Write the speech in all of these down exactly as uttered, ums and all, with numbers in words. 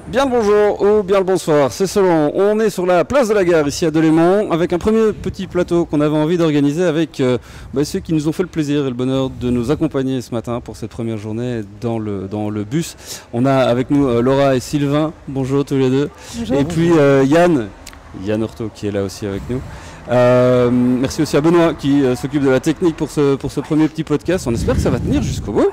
Bien le bonjour ou bien le bonsoir, c'est selon. On est sur la place de la gare ici à Delémont avec un premier petit plateau qu'on avait envie d'organiser avec euh, bah, ceux qui nous ont fait le plaisir et le bonheur de nous accompagner ce matin pour cette première journée dans le, dans le bus. On a avec nous euh, Laura et Sylvain, bonjour tous les deux. Bonjour. Et puis euh, Yann, Yann Horto qui est là aussi avec nous. Euh, merci aussi à Benoît qui euh, s'occupe de la technique pour ce, pour ce premier petit podcast. On espère que ça va tenir jusqu'au bout.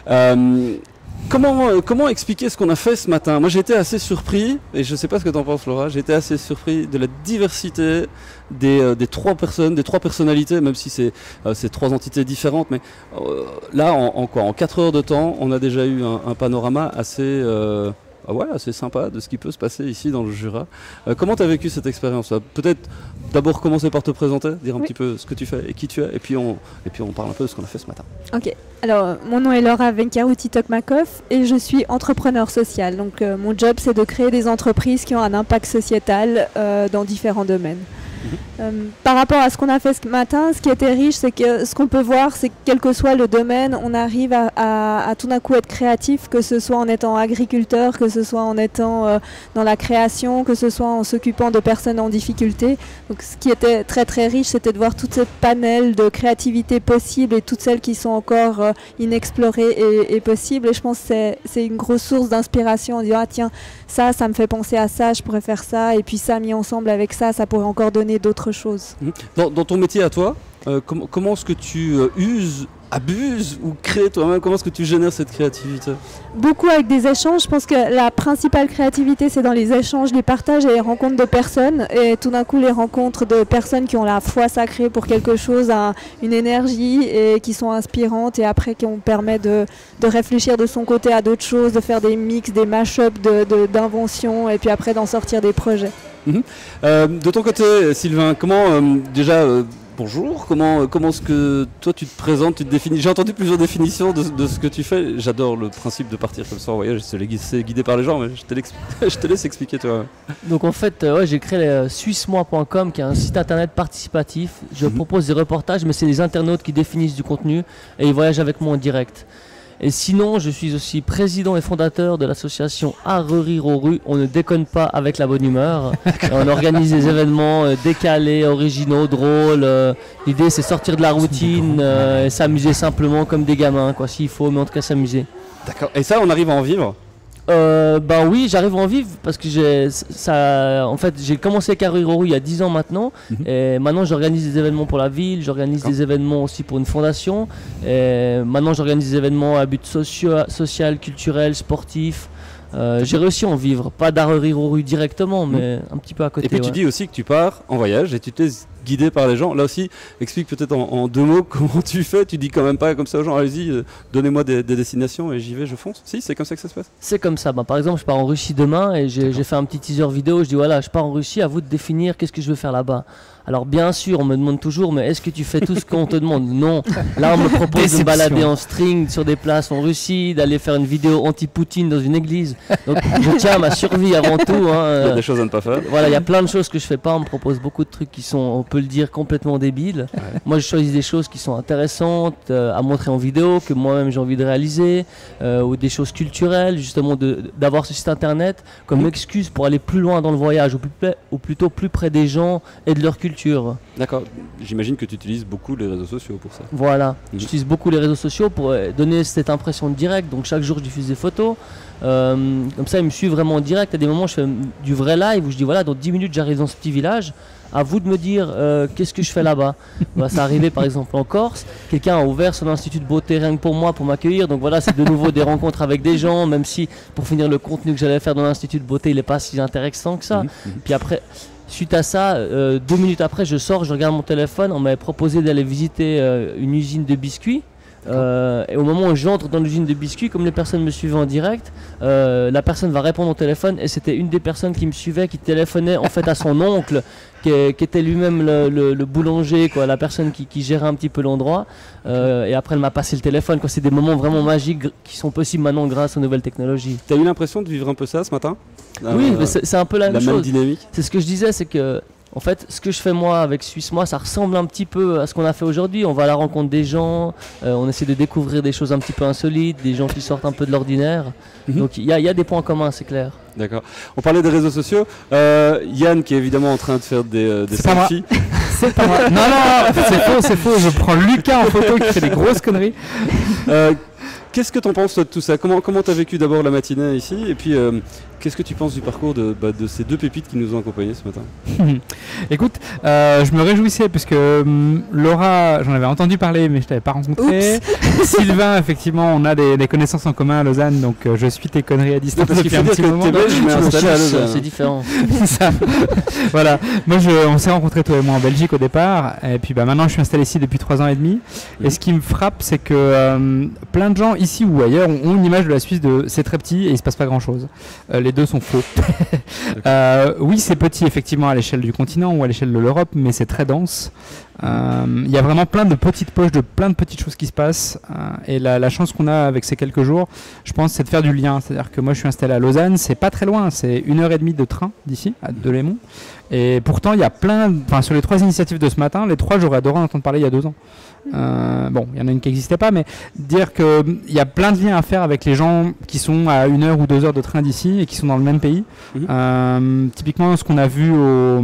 Euh, Comment, euh, comment expliquer ce qu'on a fait ce matin? Moi j'ai été assez surpris, et je ne sais pas ce que tu en penses Laura, j'ai été assez surpris de la diversité des, euh, des trois personnes, des trois personnalités, même si c'est euh, trois entités différentes, mais euh, là en, en quoi, en quatre heures de temps, on a déjà eu un, un panorama assez, euh, ah ouais, assez sympa de ce qui peut se passer ici dans le Jura. Euh, comment tu as vécu cette expérience? Peut-être d'abord commencer par te présenter, dire un oui. petit peu ce que tu fais et qui tu es, et puis on, et puis on parle un peu de ce qu'on a fait ce matin. Ok, alors mon nom est Laura Venkaruti Tokmakov et je suis entrepreneur social. Donc euh, mon job c'est de créer des entreprises qui ont un impact sociétal euh, dans différents domaines. Mmh. Euh, par rapport à ce qu'on a fait ce matin, ce qui était riche, c'est que ce qu'on peut voir, c'est que quel que soit le domaine, on arrive à, à, à tout d'un coup être créatif, que ce soit en étant agriculteur, que ce soit en étant euh, dans la création, que ce soit en s'occupant de personnes en difficulté. Donc ce qui était très très riche, c'était de voir toute cette panel de créativité possible et toutes celles qui sont encore euh, inexplorées et, et possibles. Et je pense que c'est une grosse source d'inspiration en disant ah tiens, ça, ça me fait penser à ça, je pourrais faire ça, et puis ça mis ensemble avec ça, ça pourrait encore donner d'autres choses. Dans, dans ton métier à toi, euh, com comment est-ce que tu euh, uses, abuses ou crées toi-même? Comment est-ce que tu génères cette créativité? Beaucoup avec des échanges. Je pense que la principale créativité, c'est dans les échanges, les partages et les rencontres de personnes. Et tout d'un coup, les rencontres de personnes qui ont la foi sacrée pour quelque chose, un, une énergie et qui sont inspirantes et après qui on permet de, de réfléchir de son côté à d'autres choses, de faire des mix, des mash-ups d'inventions de, de, et puis après d'en sortir des projets. Mmh. Euh, de ton côté, Sylvain, comment euh, déjà euh, bonjour, comment, comment est-ce que toi tu te présentes, tu te définis? J'ai entendu plusieurs définitions de, de ce que tu fais. J'adore le principe de partir comme ça en voyage, c'est guidé par les gens, mais je te, je te laisse expliquer toi. Donc en fait, euh, ouais, j'ai créé euh, suisse moi point com qui est un site internet participatif. Je mmh. propose des reportages, mais c'est les internautes qui définissent du contenu et ils voyagent avec moi en direct. Et sinon, je suis aussi président et fondateur de l'association Arreriroru. On ne déconne pas avec la bonne humeur. On organise des événements euh, décalés, originaux, drôles. Euh, L'idée, c'est sortir de la routine euh, et s'amuser simplement comme des gamins, quoi, s'il faut, mais en tout cas s'amuser. D'accord. Et ça, on arrive à en vivre? Euh, ben oui, j'arrive à en vivre parce que j'ai ça. En fait, j'ai commencé avec Arreriroru il y a dix ans maintenant, mm-hmm. et maintenant j'organise des événements pour la ville, j'organise des événements aussi pour une fondation. Et maintenant, j'organise des événements à but socio social, culturel, sportif. Euh, j'ai réussi à en vivre, pas d'Arreriroru directement, mais mmh. un petit peu à côté. Et puis ouais. tu dis aussi que tu pars en voyage et tu te laisses guider par les gens. Là aussi, explique peut-être en, en deux mots comment tu fais. Tu dis quand même pas comme ça aux gens, allez-y, euh, donnez-moi des, des destinations et j'y vais, je fonce. Si, c'est comme ça que ça se passe? C'est comme ça. Bah, par exemple, je pars en Russie demain et j'ai fait un petit teaser vidéo. Je dis voilà, je pars en Russie, à vous de définir qu'est-ce que je veux faire là-bas. Alors bien sûr, on me demande toujours, mais est-ce que tu fais tout ce qu'on te demande? Non. Là, on me propose Déception. de me balader en string sur des places en Russie, d'aller faire une vidéo anti-Poutine dans une église. Donc je tiens à ma survie avant tout. Hein. Il y a des choses à ne pas faire. Voilà, il y a plein de choses que je fais pas. On me propose beaucoup de trucs qui sont, on peut le dire, complètement débiles. Ouais. Moi, je choisis des choses qui sont intéressantes euh, à montrer en vidéo, que moi-même j'ai envie de réaliser, euh, ou des choses culturelles, justement d'avoir ce site internet comme mmh. excuse pour aller plus loin dans le voyage, ou, plus, ou plutôt plus près des gens et de leur culture. D'accord, j'imagine que tu utilises beaucoup les réseaux sociaux pour ça. Voilà, mmh. j'utilise beaucoup les réseaux sociaux pour donner cette impression de direct, donc chaque jour je diffuse des photos, euh, comme ça ils me suivent vraiment en direct. À des moments je fais du vrai live où je dis voilà, dans dix minutes j'arrive dans ce petit village, à vous de me dire euh, qu'est-ce que je fais là-bas. Bah, ça arrivait par exemple en Corse, quelqu'un a ouvert son institut de beauté rien que pour moi, pour m'accueillir, donc voilà, c'est de nouveau des rencontres avec des gens, même si pour finir le contenu que j'allais faire dans l'institut de beauté il n'est pas si intéressant que ça. Mmh. Puis après, suite à ça, euh, deux minutes après, je sors, je regarde mon téléphone. On m'avait proposé d'aller visiter euh, une usine de biscuits. Euh, et au moment où j'entre dans l'usine de biscuits, comme les personnes me suivaient en direct, euh, la personne va répondre au téléphone et c'était une des personnes qui me suivait qui téléphonait en fait à son oncle qui, qui était lui-même le, le, le boulanger, quoi, la personne qui, qui gérait un petit peu l'endroit. Euh, et après, elle m'a passé le téléphone. C'est des moments vraiment magiques qui sont possibles maintenant grâce aux nouvelles technologies. Tu as eu l'impression de vivre un peu ça ce matin? Oui, euh, c'est un peu la, la même, même chose. dynamique. C'est ce que je disais, c'est que En fait, ce que je fais moi avec Suisse Moi, ça ressemble un petit peu à ce qu'on a fait aujourd'hui. On va à la rencontre des gens, euh, on essaie de découvrir des choses un petit peu insolites, des gens qui sortent un peu de l'ordinaire. Mm-hmm. Donc il y, y a des points communs, c'est clair. D'accord. On parlait des réseaux sociaux. Euh, Yann qui est évidemment en train de faire des, euh, des selfies. C'est pas moi. Non, non, c'est faux, c'est faux. Je prends Lucas en photo qui fait des grosses conneries. Euh, Qu'est-ce que tu en penses toi, de tout ça? Comment comment tu as vécu d'abord la matinée ici et puis euh, qu'est-ce que tu penses du parcours de, bah, de ces deux pépites qui nous ont accompagnés ce matin? Écoute, euh, je me réjouissais puisque hum, Laura, j'en avais entendu parler mais je ne t'avais pas rencontré. Sylvain, effectivement, on a des, des connaissances en commun à Lausanne, donc euh, je suis tes conneries à distance depuis un petit moment. C'est différent. Ça. Voilà. Moi, je, on s'est rencontrés toi et moi en Belgique au départ, et puis bah, maintenant je suis installé ici depuis trois ans et demi. Mmh. Et ce qui me frappe, c'est que euh, plein de gens ici ou ailleurs ont une image de la Suisse de c'est très petit et il se passe pas grand chose. Euh, les deux sont faux. euh, oui, c'est petit effectivement à l'échelle du continent ou à l'échelle de l'Europe, mais c'est très dense. Il euh, y a vraiment plein de petites poches, de plein de petites choses qui se passent. Euh, et la, la chance qu'on a avec ces quelques jours, je pense, c'est de faire du lien. C'est-à-dire que moi, je suis installé à Lausanne, c'est pas très loin, c'est une heure et demie de train d'ici, à Delémont. Et pourtant, il y a plein, enfin, sur les trois initiatives de ce matin, les trois, j'aurais adoré en entendre parler il y a deux ans. Euh, bon, il y en a une qui n'existait pas, mais dire qu'il y a plein de liens à faire avec les gens qui sont à une heure ou deux heures de train d'ici et qui sont dans le même pays. Mmh. Euh, typiquement, ce qu'on a vu au...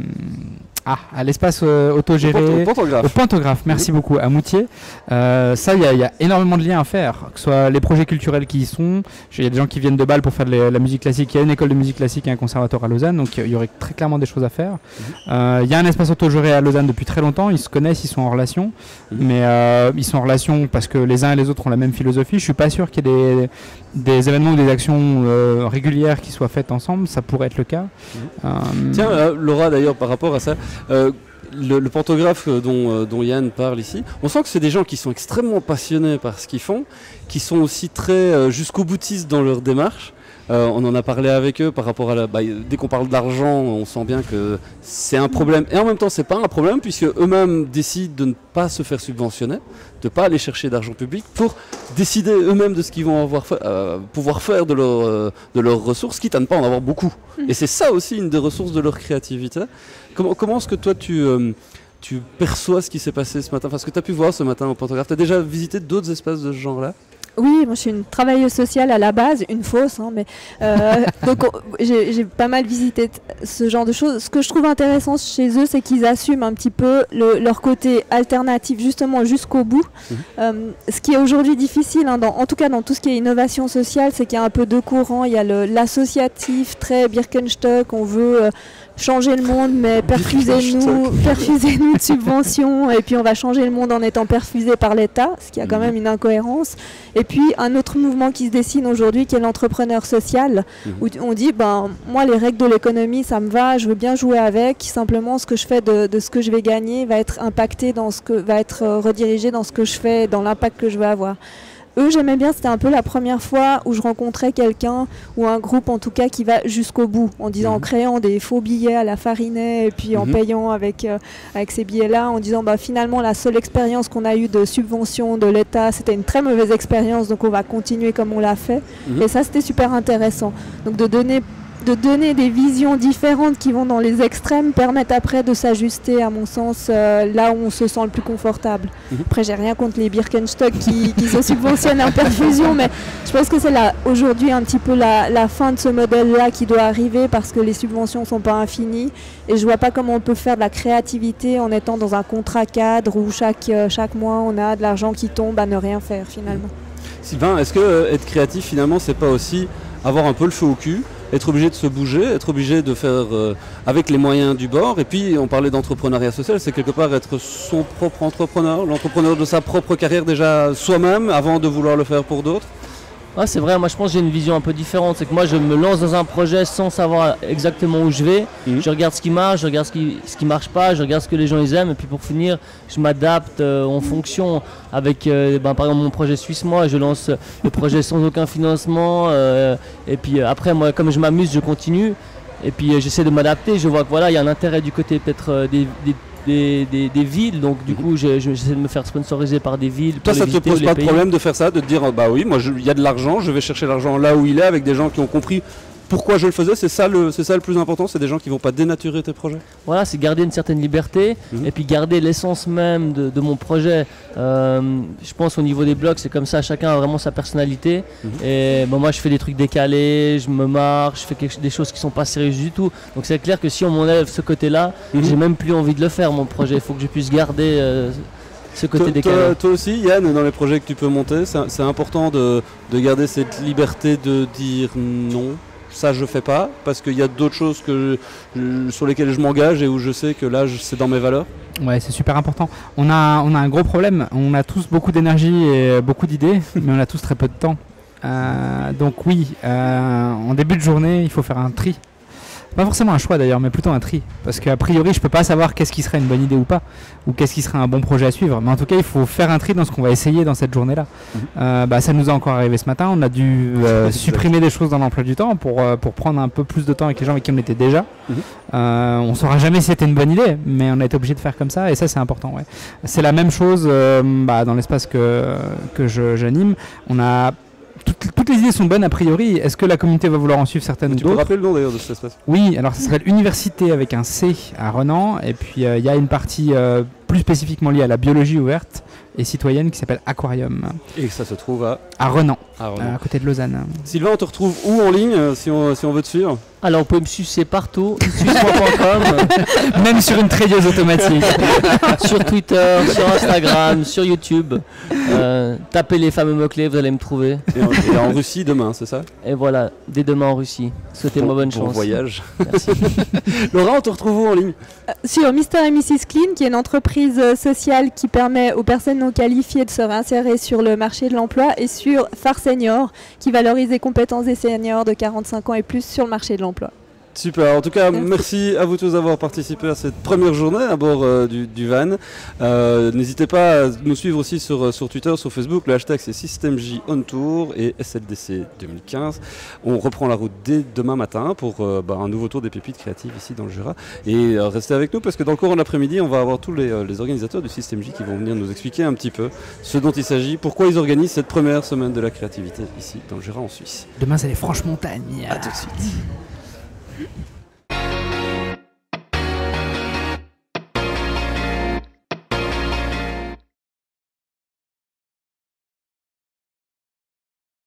Ah, à l'espace euh, autogéré, au Pantographe. Au Pantographe, merci oui. beaucoup, à Moutier. Euh, ça, il y, y a énormément de liens à faire, que ce soit les projets culturels qui y sont. Il y a des gens qui viennent de Bâle pour faire de la, la musique classique. Il y a une école de musique classique et un conservatoire à Lausanne, donc il y aurait très clairement des choses à faire. Il mmh. euh, y a un espace autogéré à Lausanne depuis très longtemps, ils se connaissent, ils sont en relation, mmh. mais euh, ils sont en relation parce que les uns et les autres ont la même philosophie. Je suis pas sûr qu'il y ait des, des événements ou des actions euh, régulières qui soient faites ensemble, ça pourrait être le cas. Mmh. Euh, Tiens, euh, Laura, d'ailleurs, par rapport à ça, Euh, le, le Pantographe dont, euh, dont Yann parle ici, on sent que c'est des gens qui sont extrêmement passionnés par ce qu'ils font, qui sont aussi très euh, jusqu'au boutistes dans leur démarche. Euh, on en a parlé avec eux par rapport à la... Bah, dès qu'on parle d'argent, on sent bien que c'est un problème. Et en même temps, c'est pas un problème puisque eux-mêmes décident de ne pas se faire subventionner, de ne pas aller chercher d'argent public pour décider eux-mêmes de ce qu'ils vont avoir fa- euh, pouvoir faire de, leur, euh, de leurs ressources, quitte à ne pas en avoir beaucoup. Et c'est ça aussi une des ressources de leur créativité. Comment, comment est-ce que toi, tu, euh, tu perçois ce qui s'est passé ce matin, enfin, ce que tu as pu voir ce matin au Pantographe? Tu as déjà visité d'autres espaces de ce genre-là? Oui, moi je suis une travailleuse sociale à la base, une fausse, hein, mais euh, donc on, j'ai, j'ai pas mal visité t- ce genre de choses. Ce que je trouve intéressant chez eux, c'est qu'ils assument un petit peu le, leur côté alternatif, justement jusqu'au bout. Mmh. Euh, ce qui est aujourd'hui difficile, hein, dans, en tout cas dans tout ce qui est innovation sociale, c'est qu'il y a un peu deux courants. Il y a le, l'associatif très Birkenstock, on veut euh, changer le monde, mais perfusez-nous, perfusez-nous de subventions, et puis on va changer le monde en étant perfusé par l'État, ce qui a quand même une incohérence. Et puis un autre mouvement qui se dessine aujourd'hui, qui est l'entrepreneur social, mmh. où on dit, ben moi les règles de l'économie, ça me va, je veux bien jouer avec, simplement ce que je fais de, de ce que je vais gagner va être impacté dans ce que, va être redirigé dans ce que je fais, dans l'impact que je veux avoir. Eux, j'aimais bien, c'était un peu la première fois où je rencontrais quelqu'un, ou un groupe en tout cas, qui va jusqu'au bout, en disant, mmh. en créant des faux billets à la Farinet, et puis mmh. en payant avec, euh, avec ces billets-là, en disant, bah, finalement, la seule expérience qu'on a eue de subvention de l'État, c'était une très mauvaise expérience, donc on va continuer comme on l'a fait. Mmh. Et ça, c'était super intéressant. Donc de donner... de donner des visions différentes qui vont dans les extrêmes permettent après de s'ajuster, à mon sens, euh, là où on se sent le plus confortable. Mmh. Après, j'ai rien contre les Birkenstock qui, qui se subventionnent en perfusion, mais je pense que c'est là, aujourd'hui un petit peu la, la fin de ce modèle-là qui doit arriver parce que les subventions ne sont pas infinies et je ne vois pas comment on peut faire de la créativité en étant dans un contrat cadre où chaque, euh, chaque mois on a de l'argent qui tombe à ne rien faire finalement. Sylvain, est-ce que euh, être créatif finalement, c'est pas aussi avoir un peu le feu au cul, être obligé de se bouger, être obligé de faire euh, avec les moyens du bord? Et puis on parlait d'entrepreneuriat social, c'est quelque part être son propre entrepreneur, l'entrepreneur de sa propre carrière déjà soi-même avant de vouloir le faire pour d'autres. Ouais, c'est vrai, moi je pense que j'ai une vision un peu différente, c'est que moi je me lance dans un projet sans savoir exactement où je vais, mmh. je regarde ce qui marche, je regarde ce qui, ce qui marche pas, je regarde ce que les gens ils aiment et puis pour finir je m'adapte euh, en fonction avec euh, ben, par exemple mon projet Suisse Moi, je lance le projet sans aucun financement euh, et puis euh, après moi comme je m'amuse je continue et puis euh, j'essaie de m'adapter, je vois que voilà il y a un intérêt du côté peut-être euh, des, des Des, des, des villes, donc du coup je, je, j'essaie de me faire sponsoriser par des villes. Toi ça ne te pose pas de problème de faire ça, de te dire bah oui, moi il y a de l'argent, je vais chercher l'argent là où il est avec des gens qui ont compris pourquoi je le faisais, c'est ça le, c'est ça le plus important, c'est des gens qui vont pas dénaturer tes projets. Voilà, c'est garder une certaine liberté Mhm. et puis garder l'essence même de, de mon projet. Euh, je pense au niveau des blogs, c'est comme ça, chacun a vraiment sa personnalité. Mhm. Et bon, moi, je fais des trucs décalés, je me marre, je fais quelque- des choses qui sont pas sérieuses du tout. Donc c'est clair que si on m'enlève ce côté-là, Mhm. j'ai même plus envie de le faire, mon projet. Il faut que je puisse garder euh, ce côté Toi, décalé. toi- toi aussi, Yann, dans les projets que tu peux monter, c'est, c'est important de, de garder cette liberté de dire non. Ça je fais pas parce qu'il y a d'autres choses que je- je- sur lesquelles je m'engage et où je sais que là je- c'est dans mes valeurs. Ouais, c'est super important. On a, on a un gros problème. On a tous beaucoup d'énergie et beaucoup d'idées, mais on a tous très peu de temps. Euh, donc oui, euh, en début de journée, il faut faire un tri. Pas forcément un choix d'ailleurs, mais plutôt un tri. Parce qu'a priori, je peux pas savoir qu'est-ce qui serait une bonne idée ou pas, ou qu'est-ce qui serait un bon projet à suivre. Mais en tout cas, il faut faire un tri dans ce qu'on va essayer dans cette journée-là. Mhm. Euh, bah, ça nous est encore arrivé ce matin. On a dû euh, Exact. supprimer des choses dans l'emploi du temps pour, euh, pour prendre un peu plus de temps avec les gens avec qui on était déjà. Mhm. Euh, on saura jamais si c'était une bonne idée, mais on a été obligé de faire comme ça, et ça c'est important. Ouais. C'est la même chose euh, bah, dans l'espace que, que je- j'anime. On a toutes, toutes les idées sont bonnes a priori. Est-ce que la communauté va vouloir en suivre certaines ou Tu peux d'autres? rappeler le nom d'ailleurs de cet espace. Oui, alors ça serait l'université avec un C à Renan, et puis euh, il y a une partie euh, plus spécifiquement liée à la biologie ouverte et citoyenne qui s'appelle Aquarium, Et ça se trouve à, à Renan, à Renan. euh, à côté de Lausanne. Sylvain, on te retrouve où en ligne euh, si on, si on veut te suivre? Alors, vous pouvez me sucer partout, suce moi point com, Même sur une treilleuse automatique. sur Twitter, sur Instagram, sur YouTube. Euh, tapez les fameux mots-clés, vous allez me trouver. Et en, et en Russie demain, c'est ça? Et voilà, dès demain en Russie. Souhaitez-moi bonne Bon chance. voyage. Merci. Laura, on te retrouve où en ligne? Euh, Sur mister et missus Clean, qui est une entreprise euh, sociale qui permet aux personnes non qualifiées de se réinsérer sur le marché de l'emploi, et sur Phare Senior, qui valorise les compétences des seniors de quarante-cinq ans et plus sur le marché de l'emploi. Super, en tout cas Merci. merci à vous tous d'avoir participé à cette première journée à bord euh, du, du van. Euh, N'hésitez pas à nous suivre aussi sur, sur Twitter, sur Facebook, le hashtag c'est SystemJ On Tour et S L D C deux mille quinze. On reprend la route dès demain matin pour euh, bah, un nouveau tour des pépites créatives ici dans le Jura. Et euh, restez avec nous parce que dans le courant de l'après-midi on va avoir tous les, euh, les organisateurs du SystemJ qui vont venir nous expliquer un petit peu ce dont il s'agit, pourquoi ils organisent cette première semaine de la créativité ici dans le Jura en Suisse. Demain c'est les Franches Montagnes. A tout de suite.